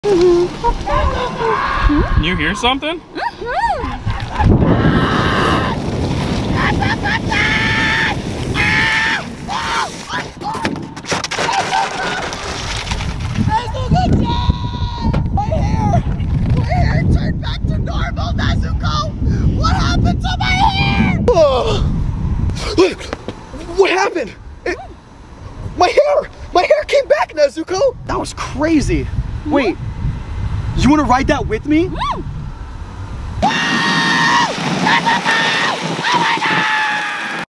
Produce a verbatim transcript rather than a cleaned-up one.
Can you hear something? My hair! My hair turned back to normal, Nezuko! What happened to my hair? Oh. What happened? It, my hair! My hair came back, Nezuko! That was crazy. Mm-hmm. Wait, you want to ride that with me? Mm. Oh my God!